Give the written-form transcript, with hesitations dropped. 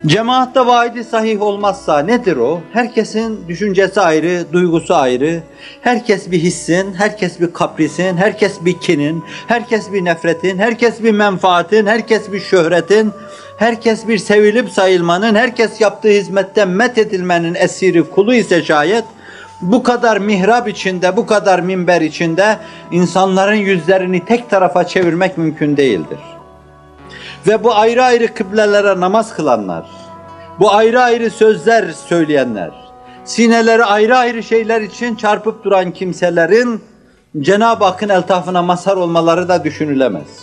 Cemaatte vaidi sahih olmazsa nedir o? Herkesin düşüncesi ayrı, duygusu ayrı. Herkes bir hissin, herkes bir kaprisin, herkes bir kinin, herkes bir nefretin, herkes bir menfaatin, herkes bir şöhretin, herkes bir sevilip sayılmanın, herkes yaptığı hizmetten methedilmenin esiri, kulu ise şayet, bu kadar mihrap içinde, bu kadar minber içinde insanların yüzlerini tek tarafa çevirmek mümkün değildir. Ve bu ayrı ayrı kıblelere namaz kılanlar, bu ayrı ayrı sözler söyleyenler, sineleri ayrı ayrı şeyler için çarpıp duran kimselerin Cenab-ı Hakk'ın eltafına mazhar olmaları da düşünülemez.